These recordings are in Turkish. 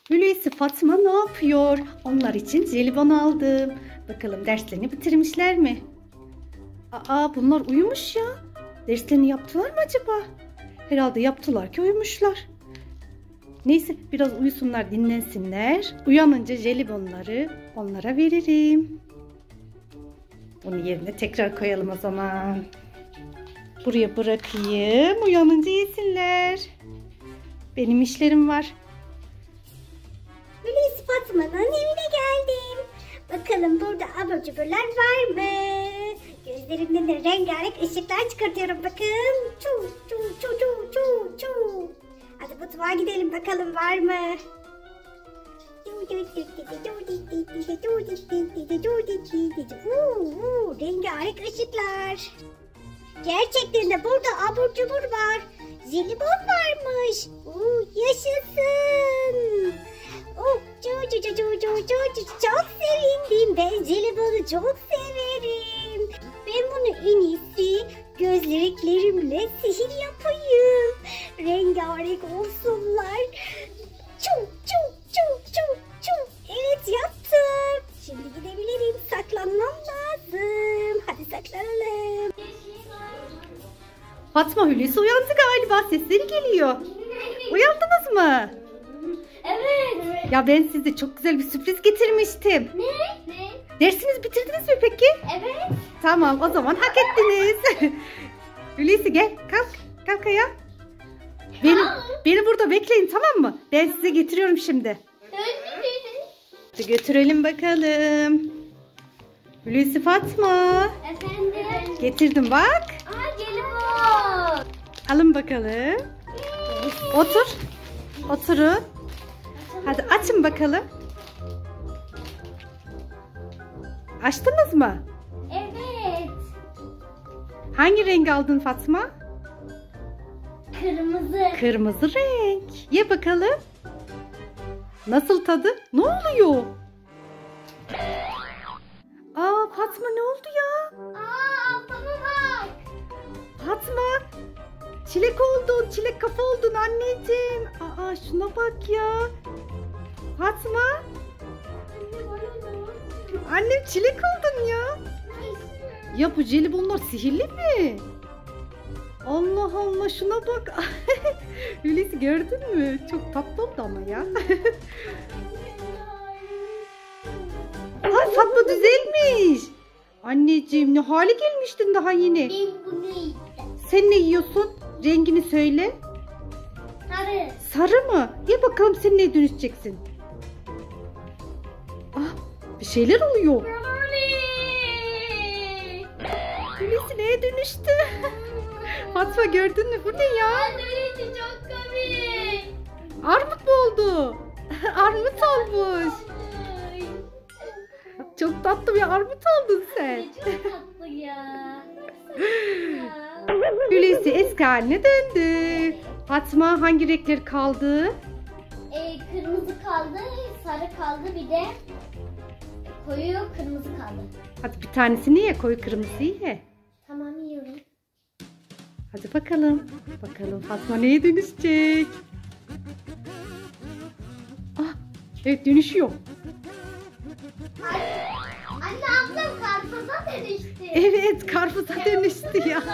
Hulusi, Fatma ne yapıyor? Onlar için jelibon aldım. Bakalım derslerini bitirmişler mi? Aa, bunlar uyumuş ya. Derslerini yaptılar mı acaba? Herhalde yaptılar ki uyumuşlar. Neyse, biraz uyusunlar, dinlensinler. Uyanınca jelibonları onlara veririm. Bunu yerine tekrar koyalım o zaman. Buraya bırakayım. Uyanınca yesinler. Benim işlerim var. Hulusi, Fatma'nın evine geldim. Bakalım burada abur cuburlar var mı? Gözlerimden de rengarenk ışıklar çıkartıyorum, bakın. Çu çu çu çu çu çu. Hadi mutfağa gidelim bakalım, var mı? Rengarenk ışıklar. Gerçekten de burada abur cubur var. Jelibon varmış. Yaşasın. Çok sevindim. Ben jelibonu çok severim. Ben bunu en iyisi gözlüklerimle sihir yapayım. Rengarenk olsunlar. Çu. Evet, yaptım. Şimdi gidebilirim. Saklanmam lazım. Hadi saklanalım. Fatma, Hulusi uyandı galiba. Sesleri geliyor. Uyandınız mı? Evet. Ya ben size çok güzel bir sürpriz getirmiştim. Ne? Dersinizi bitirdiniz mi peki? Evet. Tamam, o zaman hak ettiniz. Hulusi gel, kalk ayağa. Beni burada bekleyin, tamam mı? Ben size getiriyorum şimdi. Hadi götürelim bakalım. Hulusi, Fatma. Efendim? Getirdim bak. Jelibon. Alın bakalım. Oturun. Hadi açın bakalım. Açtınız mı? Evet. Hangi renk aldın Fatma? Kırmızı. Kırmızı renk. Ye bakalım. Nasıl tadı? Ne oluyor? Aa, Fatma, ne oldu ya? Bana bak. Fatma, çilek oldun, çilek kafa oldun anneciğim. Aa, şuna bak ya. Fatma, annem çilek oldun ya. Ya bu jelibonlar sihirli mi? Allah Allah, şuna bak. Hulusi, gördün mü? Çok tatlı oldu ama ya. Ay, Fatma düzelmiş. Anneciğim, ne hale gelmiştin daha yeni. Ben bunu yiyeceğim. Sen ne yiyorsun? Rengini söyle. Sarı. Sarı mı? Ye bakalım, sen neye dönüşeceksin? Ah, bir şeyler oluyor. Hulusi neye dönüştü? Fatma, gördün mü? Bu ne ya? Dönüşü çok komik. Armut mu oldu? Armut olmuş. Çok tatlı bir armut oldun sen. Çok tatlı ya. Hulusi eski haline döndü. Fatma, hangi renkler kaldı? Kırmızı kaldı, sarı kaldı, bir de koyu kırmızı kaldı. Hadi bir tanesini ye, koyu kırmızıyı ye. Tamam, yiyorum. Hadi bakalım. Bakalım Fatma neye dönüşecek? Ah, evet, dönüşüyor. Anne, ablam karpuza dönüştü. Evet, karpuza dönüştü ya.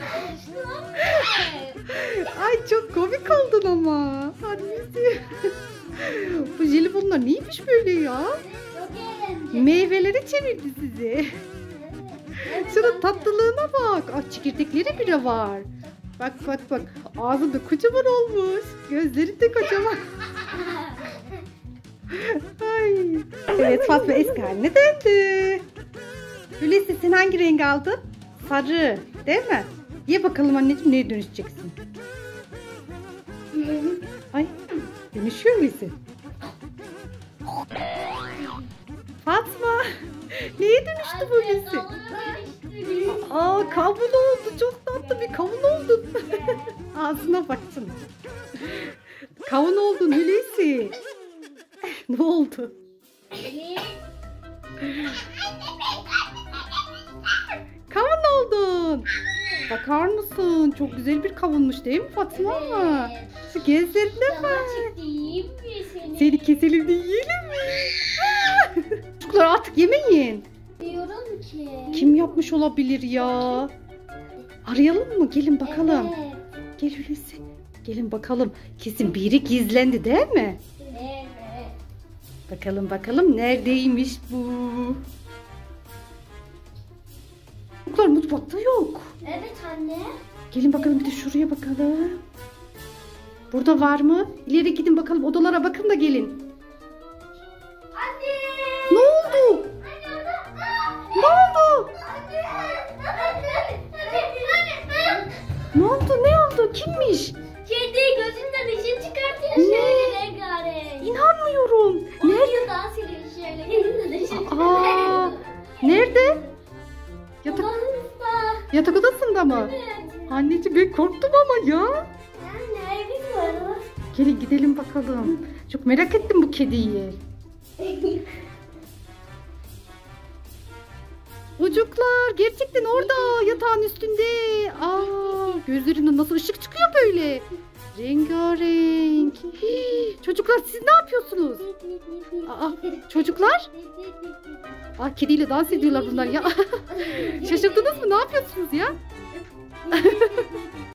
Ay, çok komik oldun ama. Annesi. Bu jelibonlar neymiş böyle ya? Çok eğlenceli. Meyvelere çevirdi sizi. Şunun tatlılığına bak. Ah, çekirdekleri bile var. Bak. Ağzında kocaman olmuş. Gözleri de kocaman. Ay. Evet, Fatma eski haline döndü. Hulusi, sen hangi renk aldın? Sarı, değil mi? Ye bakalım anneciğim, neye dönüşeceksin? Ay, dönüşüyor Hulusi. Fatma, neye dönüştü bu Hulusi? Aa, kavun oldu. Çok tatlı bir kavun oldun. Ağzına baksana. Kavun oldun Hulusi. Ne oldu? Kavun oldun. Bakar mısın? Çok güzel bir kavunmuş değil mi Fatma? Evet. Şu gözlerine bak. Çektiğim bir seni. Seni keselim de yiyelim mi? Çocuklar artık yemeyin. Diyorum ki. Kim yapmış olabilir ya? Arayalım mı? Gelin bakalım. Evet. Gel Hulusi. Gelin bakalım. Kesin biri gizlendi değil mi? Evet. Bakalım neredeymiş bu? Çocuklar mutfakta yok. Evet anne. Gelin bakalım bir de şuraya bakalım. Burada var mı? İleri gidin bakalım, odalara bakın da gelin. Anne. Ne oldu? Ne oldu? Ne oldu? Ne oldu? Kimmiş? Kedi gözünden ışın çıkartıyor Ne? şöyle rengarenk. İnanmıyorum. Nerede? Oynuyor, dans ediyor şöyle gözünden ışın Aa, çıkartıyor. nerede? Yatak, Odamızda. yatak odasında mı? Evet. Anneciğim ben korktum ama ya. Anne bilmiyorum. Gelin gidelim bakalım. Çok merak ettim bu kediyi. Çocuklar gerçekten orada yatağın üstünde. Aa, gözlerinden nasıl ışık çıkıyor böyle. Rengarenk. Hii, çocuklar siz ne yapıyorsunuz? Aa, çocuklar? Aa, kediyle dans ediyorlar bunlar ya. Şaşırdınız mı? Ne yapıyorsunuz ya?